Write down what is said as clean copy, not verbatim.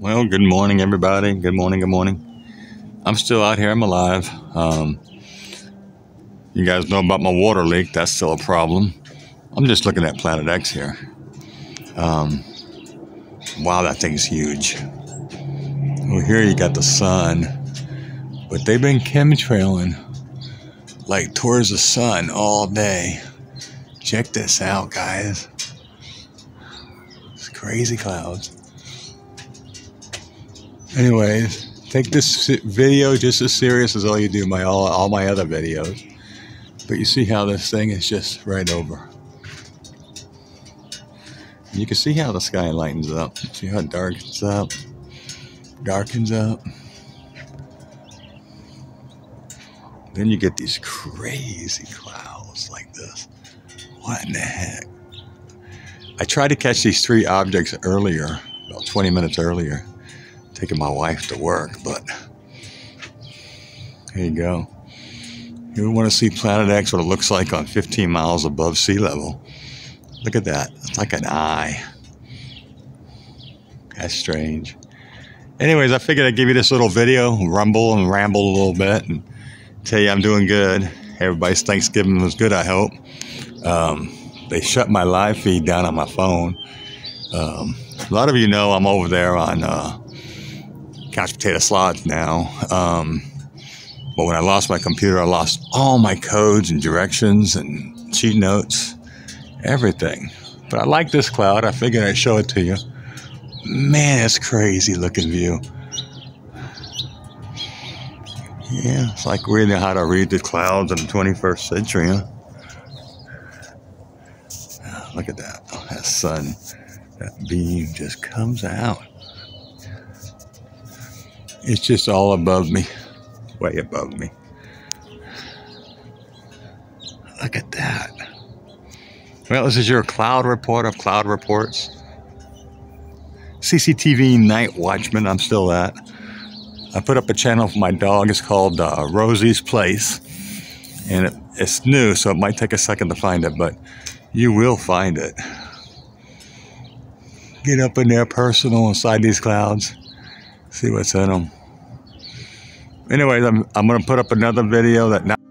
Well, good morning, everybody. Good morning, good morning. I'm still out here. I'm alive. You guys know about my water leak. That's still a problem. I'm just looking at Planet X here. Wow, that thing's huge. Well, here you got the sun, but they've been chemtrailing like towards the sun all day. Check this out, guys. It's crazy clouds. Anyways, take this video just as serious as all you do all my other videos. But you see how this thing is just right over. You can see how the sky lightens up. See how it darkens up? Darkens up. Then you get these crazy clouds like this. What in the heck? I tried to catch these three objects earlier, about 20 minutes earlier, taking my wife to work, but here you go. You want to see Planet X, what it looks like on 15 miles above sea level. Look at that. It's like an eye. That's strange. Anyways, I figured I'd give you this little video, rumble and ramble a little bit, and tell you I'm doing good. Everybody's Thanksgiving was good, I hope. They shut my live feed down on my phone. A lot of you know I'm over there on couch potato slots now. But when I lost my computer, I lost all my codes and directions and cheat notes, everything. But I like this cloud. I figured I'd show it to you. Man, it's crazy looking view. Yeah, it's like we know how to read the clouds in the 21st century, huh? Look at that. Oh, that sun, that beam just comes out. It's just all above me, way above me. Look at that. Well, this is your cloud report of cloud reports. CCTV Night Watchman, I'm still at. I put up a channel for my dog. It's called Rosie's Place. And it's new, so it might take a second to find it, but you will find it. Get up in there personal inside these clouds. See what's in them. Anyways, I'm going to put up another video that now